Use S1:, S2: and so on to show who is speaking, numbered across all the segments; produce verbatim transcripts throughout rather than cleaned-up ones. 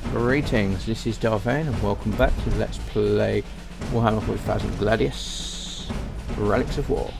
S1: Greetings, this is Vane and welcome back to Let's Play Warhammer forty thousand Gladius, Relics of War.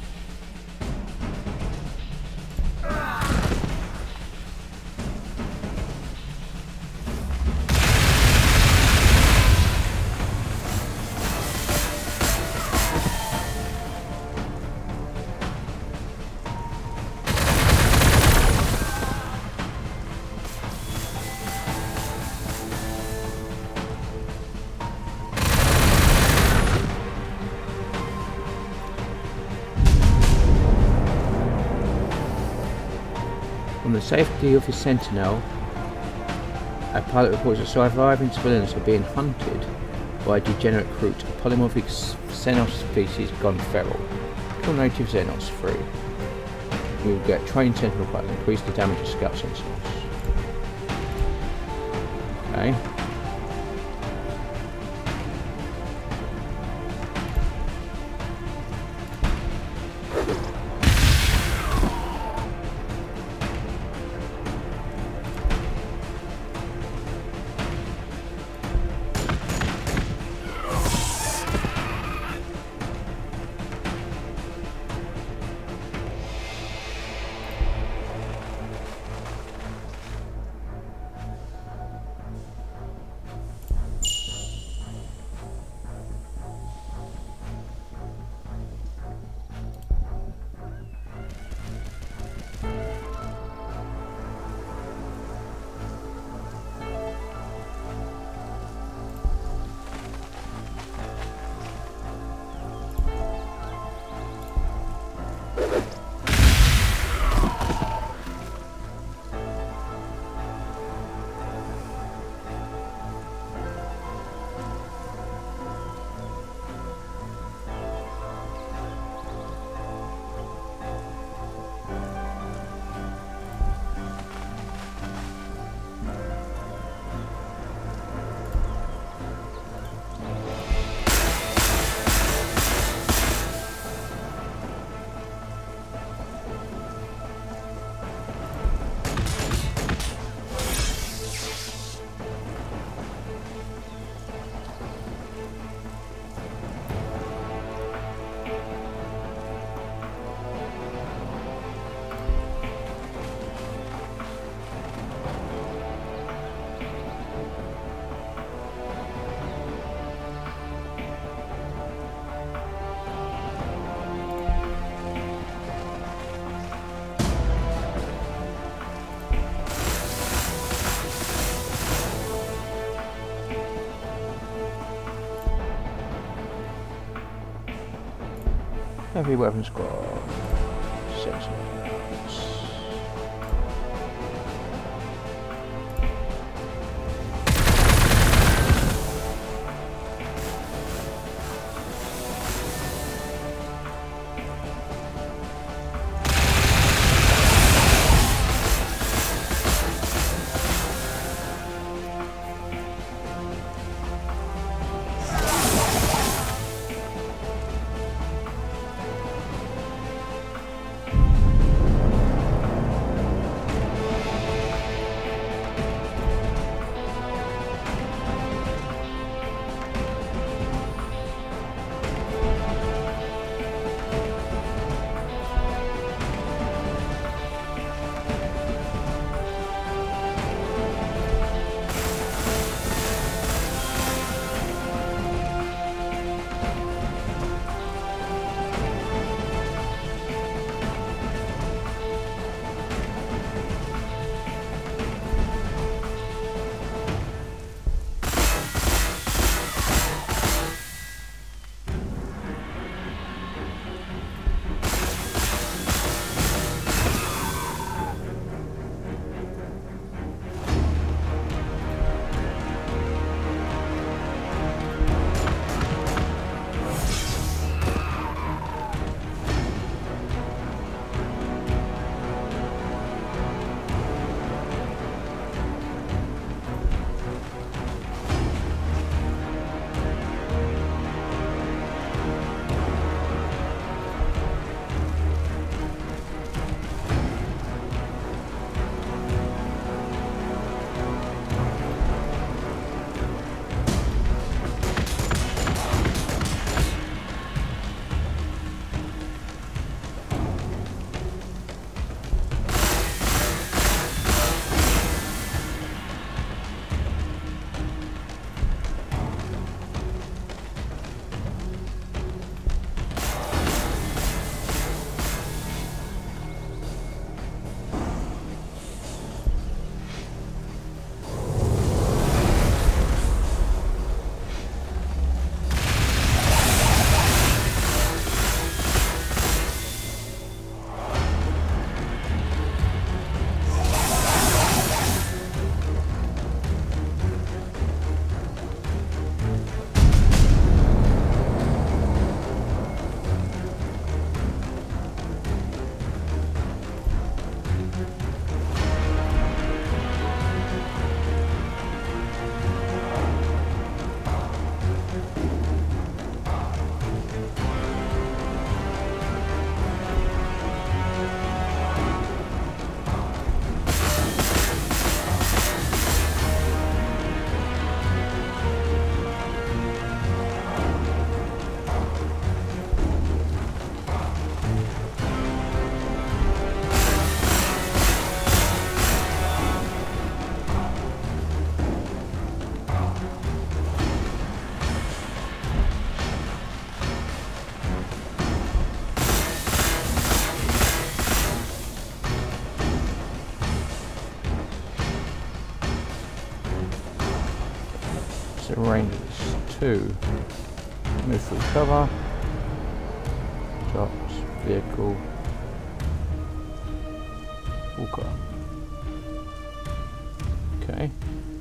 S1: From the safety of his sentinel, a pilot reports that surviving civilians are being hunted by a degenerate crew, a polymorphic Xenos species gone feral. Kill native Xenos free. You will get trained sentinel pilots, increase the damage of scout sentinels. Okay. Heavy weapon squad. Six minutes. Rangers. Two. Move through cover. Shots. Vehicle. Walker. Okay.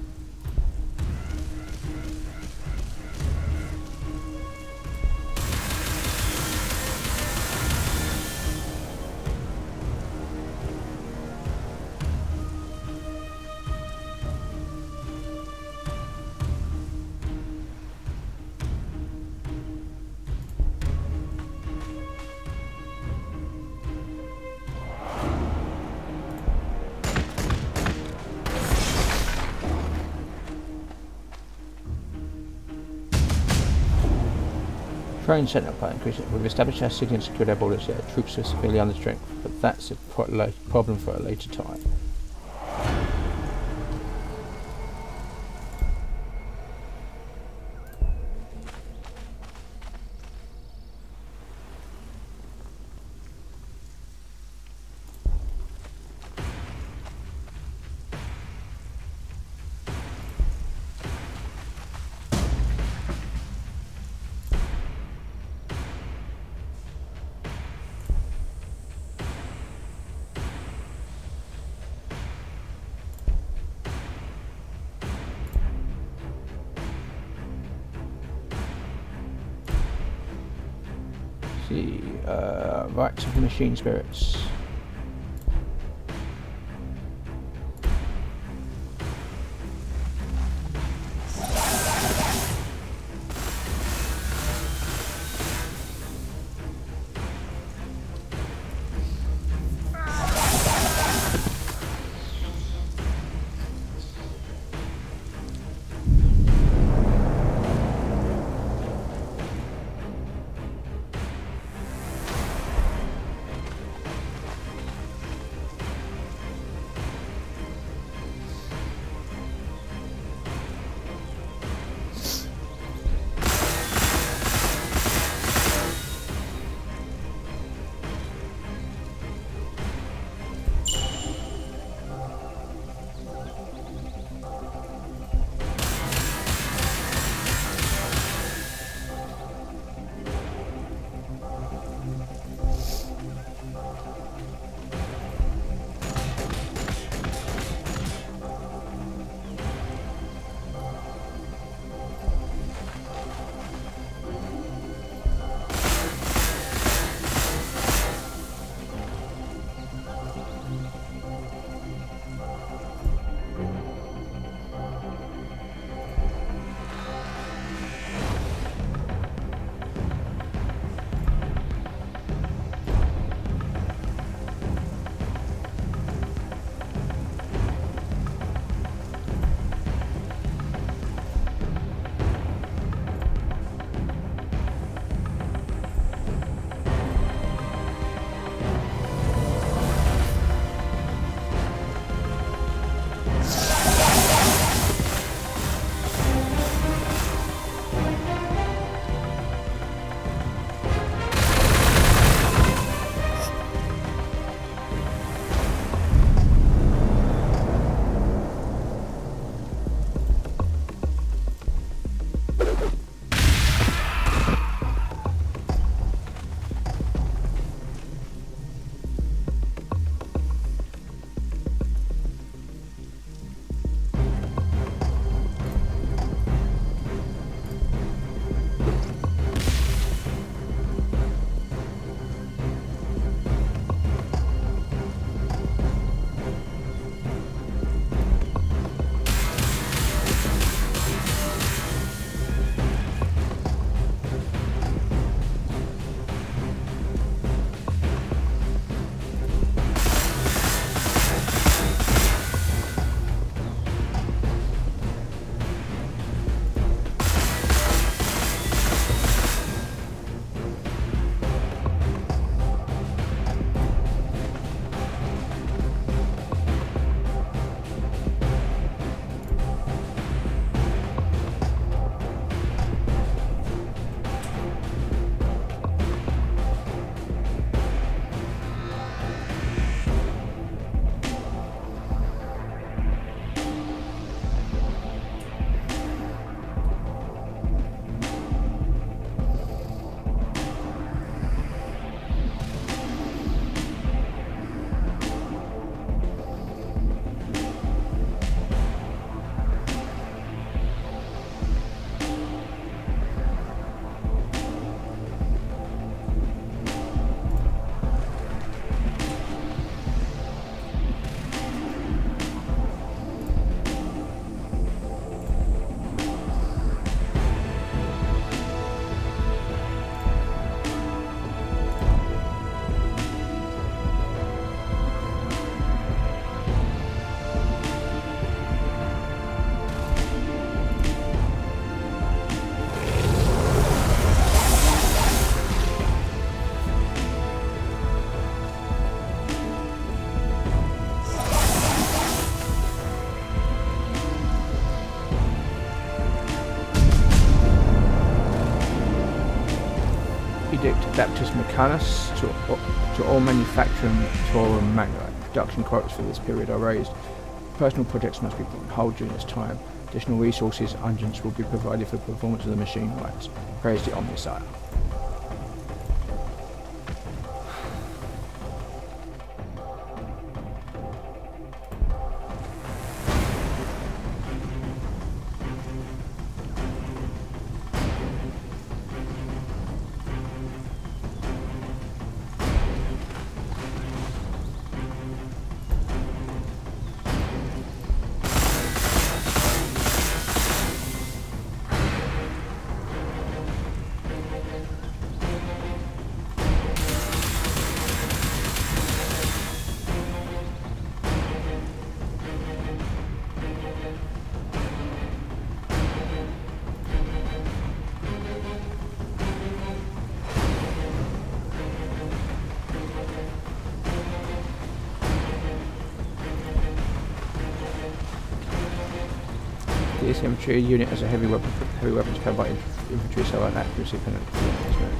S1: Train centre part increasing. We've established our city and secured our borders yet. Our troops are severely under strength, but that's a pro problem for a later time. See, uh, rights of the machine spirits.
S2: Adaptus Mechanus to, to all manufacturing tool and manual production quotas for this period are raised. Personal projects must be put on hold during this time. Additional resources and engines will be provided for the performance of the machine rights. Praise the Omnisire. This infantry unit has a heavy weapon, heavy weapons combat infantry, so an accuracy penalty is moved.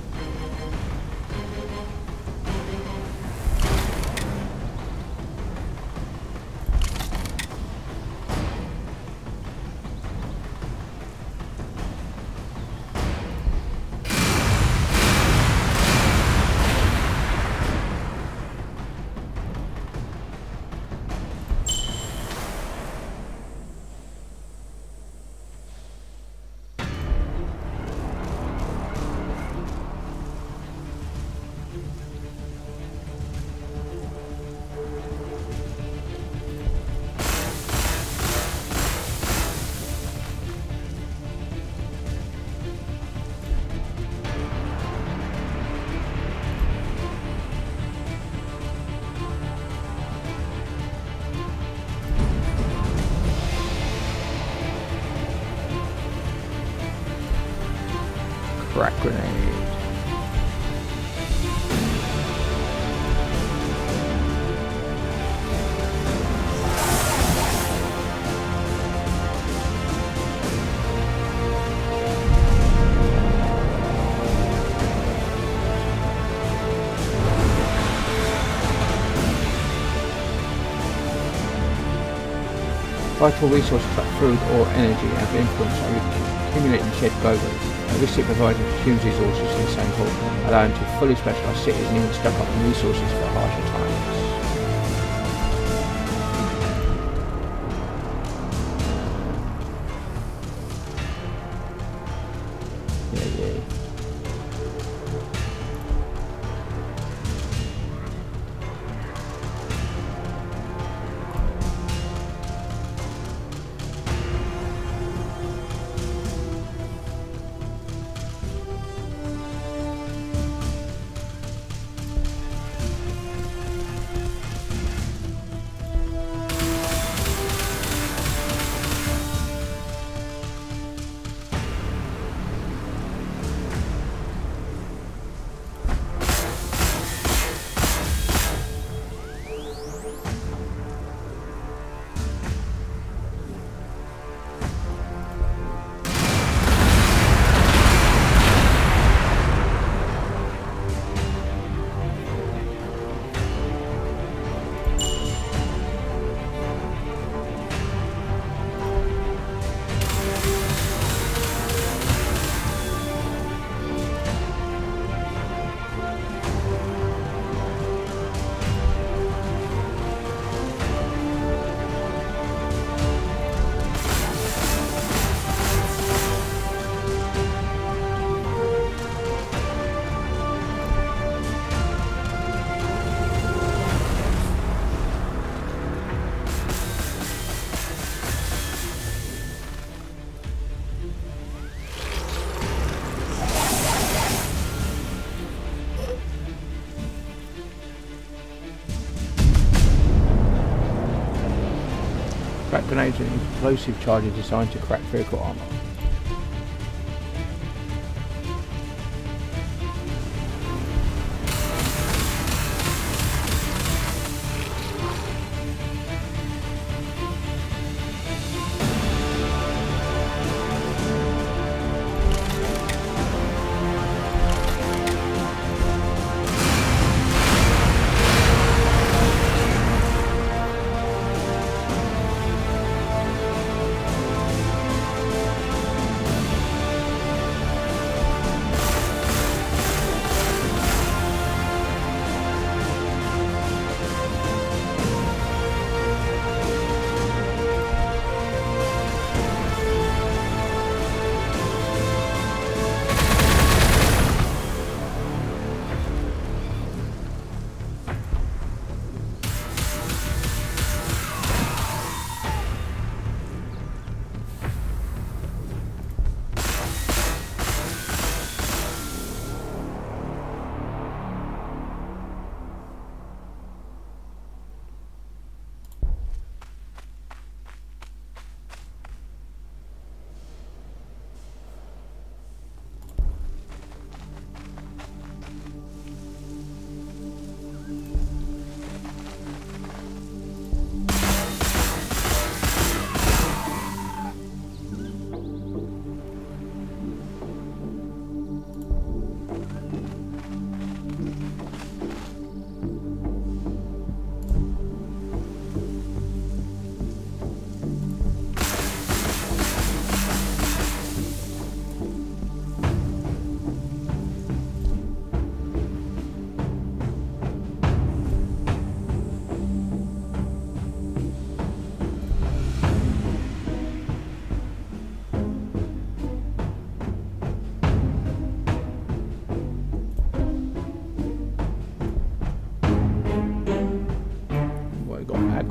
S2: Crack grenade. Vital resources like food or energy have influence on accumulating shared globally. This it provides huge resources to the same pool, allowing to fully specialised cities and even stock up on resources for harsher times. Yeah, yeah. Crack grenades are explosive charges designed to crack vehicle armour.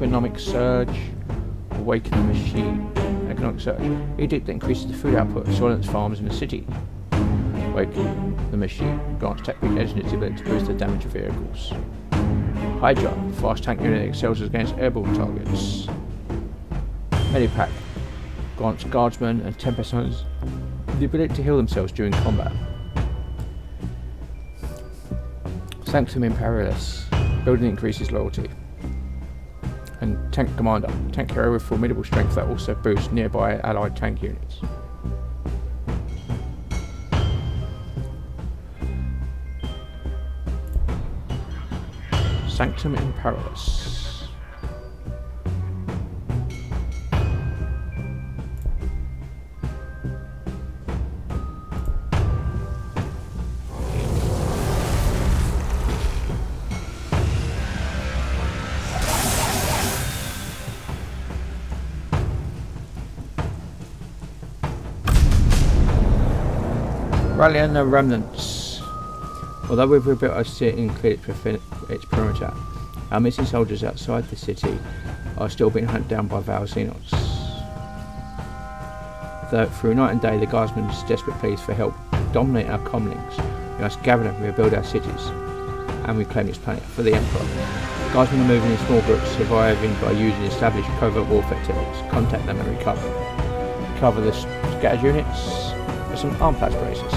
S2: economic surge. Awaken the machine. Economic surge. Edict that increases the food output of soylent farms in the city. Awaken the machine. Grants tech engines its ability to boost the damage of vehicles. Hydra. Fast tank unit that excels against airborne targets. Medipack. Grants guardsmen and Tempest hunters the ability to heal themselves during combat. Sanctum Imperialis. Building increases loyalty. And Tank Commander. Tank hero with formidable strength that also boosts nearby allied tank units. Sanctum Imperialis. Rallying the remnants. Although we've rebuilt our city and cleared its perimeter, our missing soldiers outside the city are still being hunted down by Val Xenots. Though through night and day the guardsmen's desperate pleas for help dominate our comlinks, we must gather and rebuild our cities and reclaim this planet for the Emperor. The guardsmen are moving in small groups, surviving by using established covert warfare techniques. Contact them and recover. Recover the scattered units with some arm patch braces.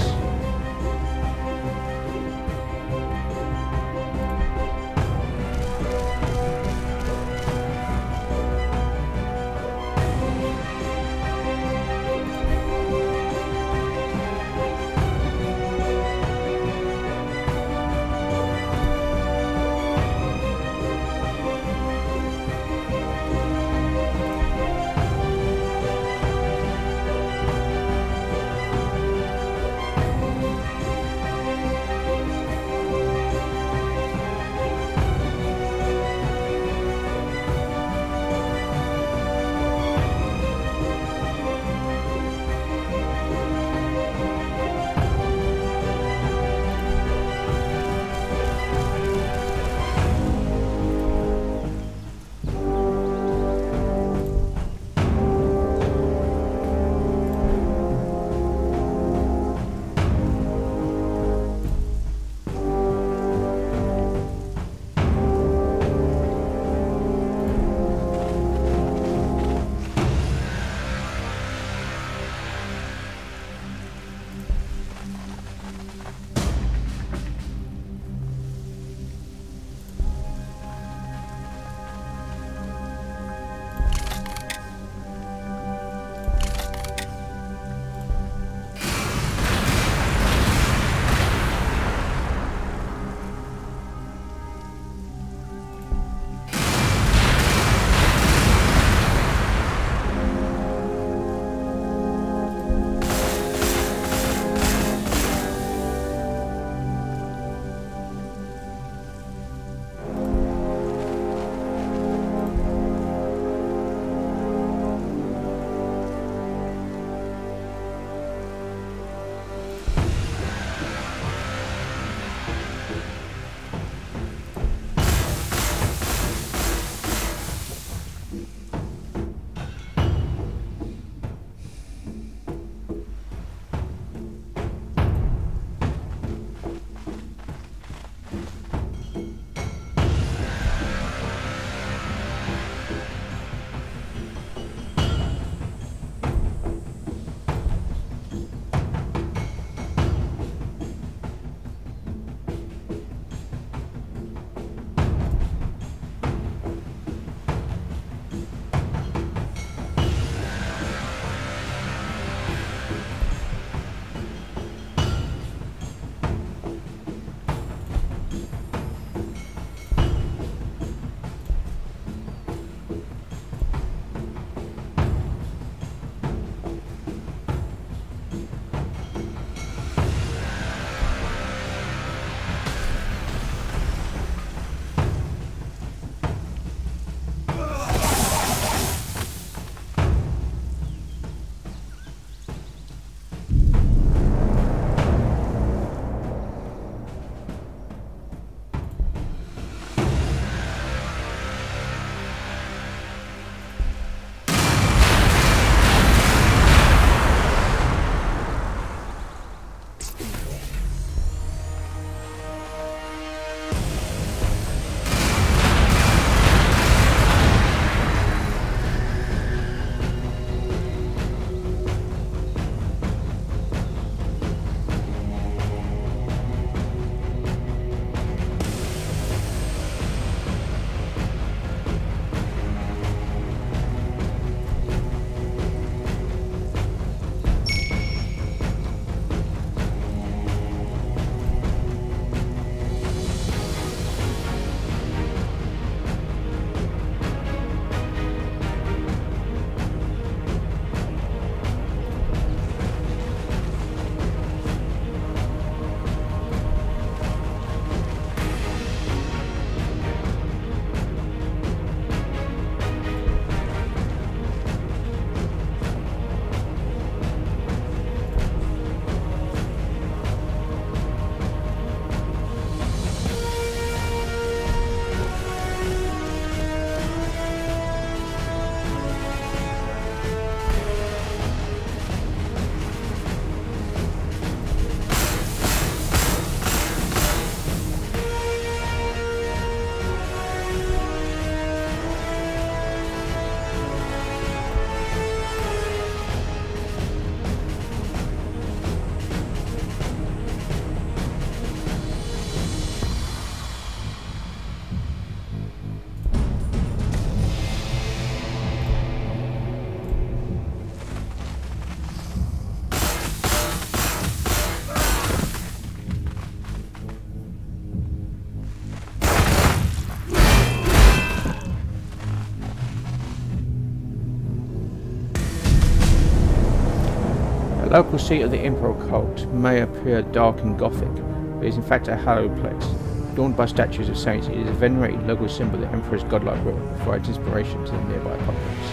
S2: local seat of the Imperial cult may appear dark and gothic, but is in fact a hallowed place. Adorned by statues of saints, it is a venerated local symbol of the Emperor's godlike will, and provides inspiration to the nearby populace.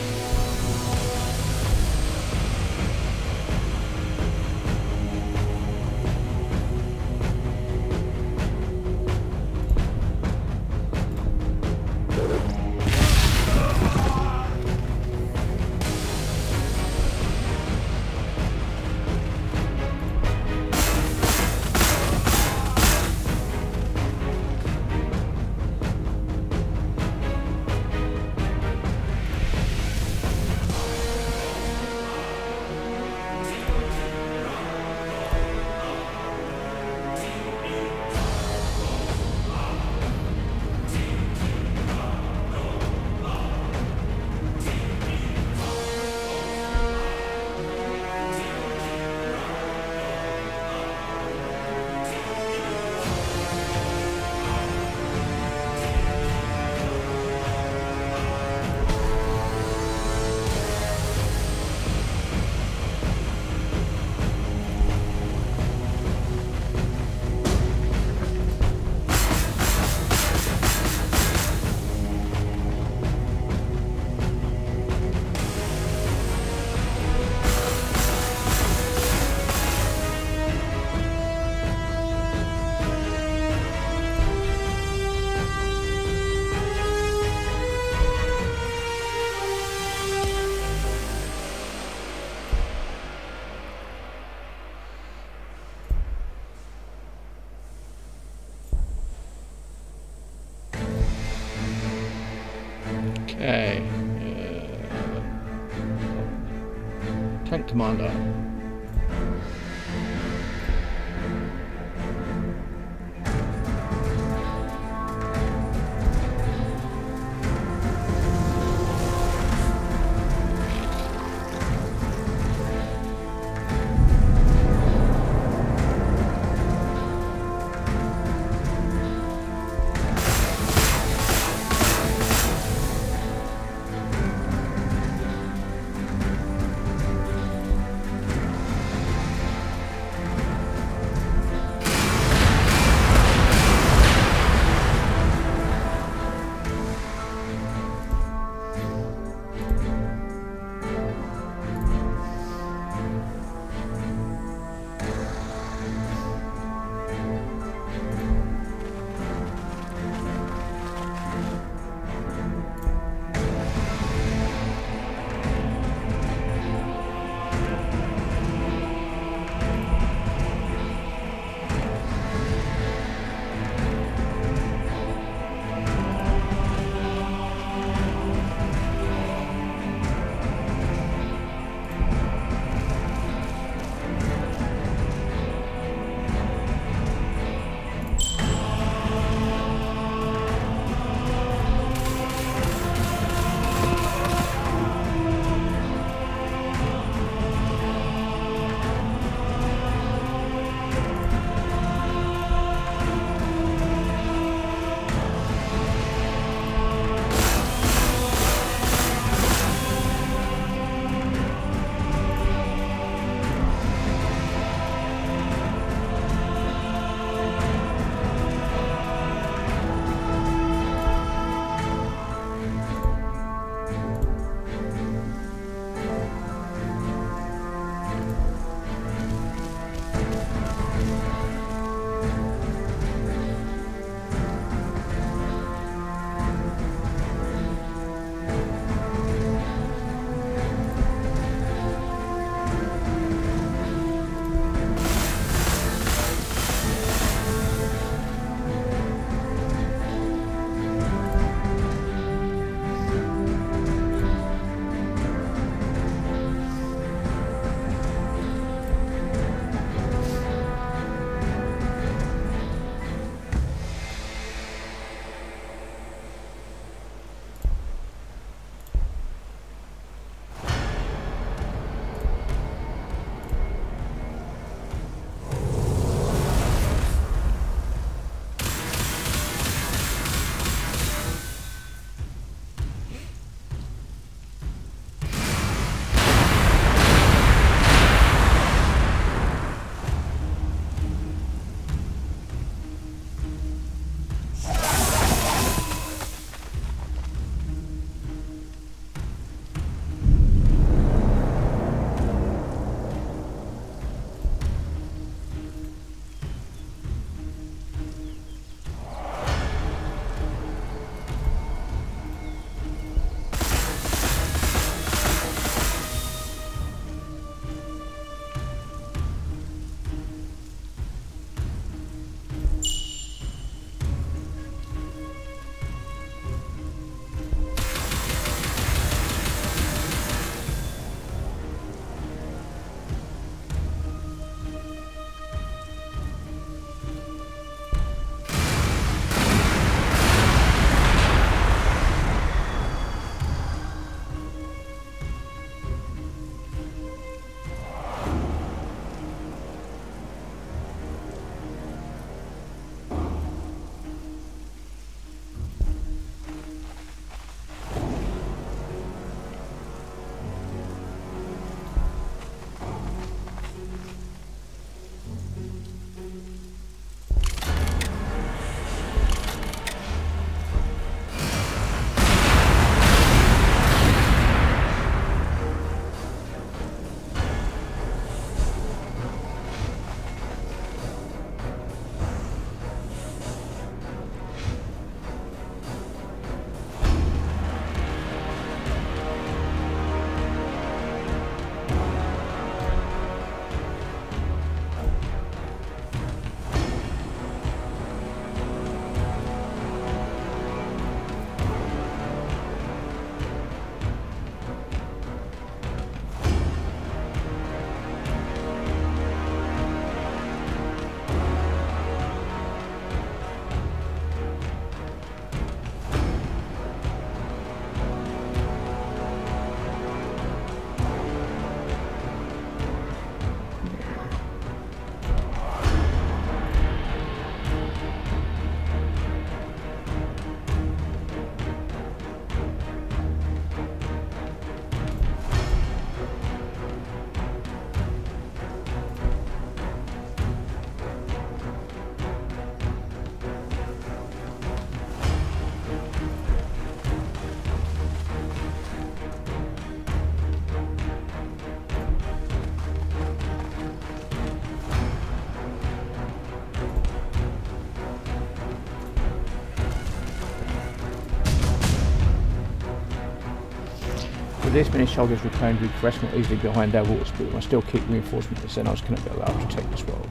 S1: Okay. Uh, Tank Commander.
S2: With this many soldiers reclaimed, we rest more easily behind our waters, but we must still keep reinforcement. The Xenos cannot be allowed to take this world.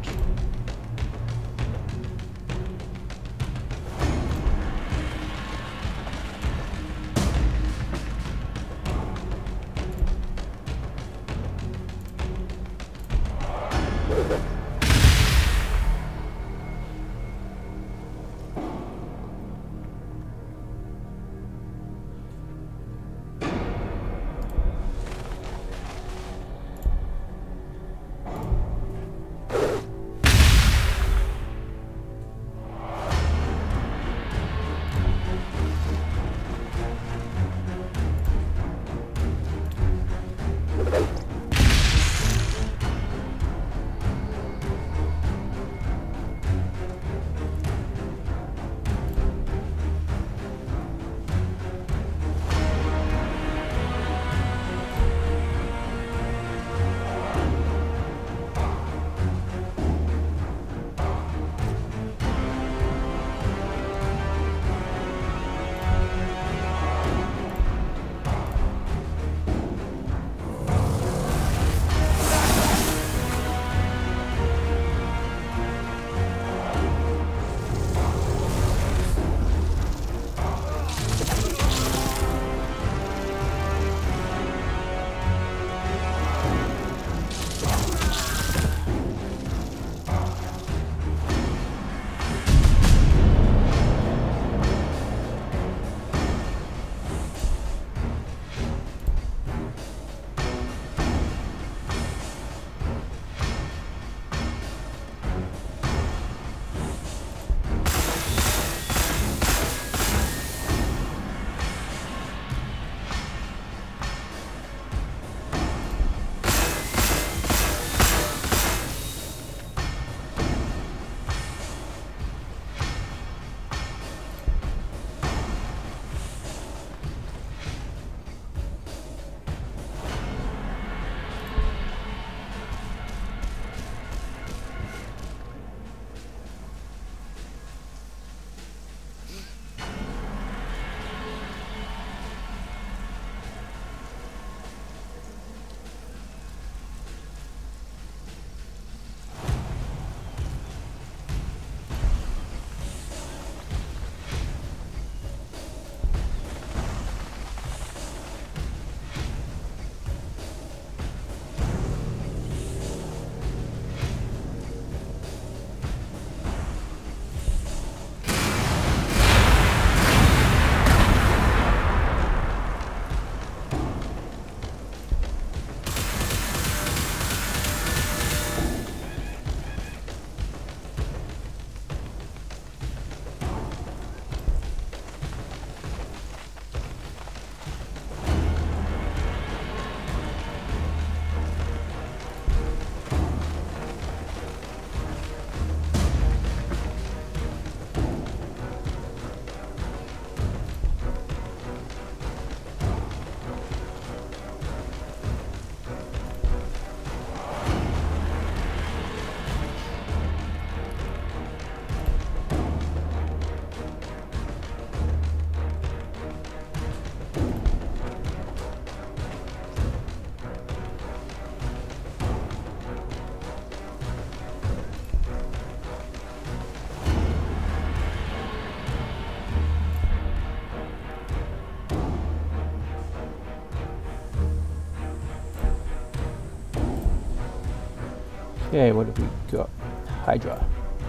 S1: Okay, what have we got? Hydra.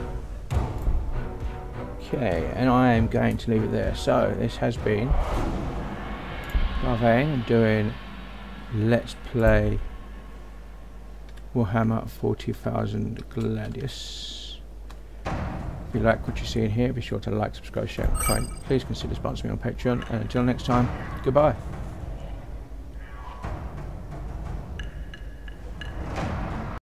S1: Okay, and I am going to leave it there. So, this has been Vane. I'm doing Let's Play Warhammer forty thousand Gladius. If you like what you see in here, be sure to like, subscribe, share, and comment. Please consider sponsoring me on Patreon. And until next time, goodbye.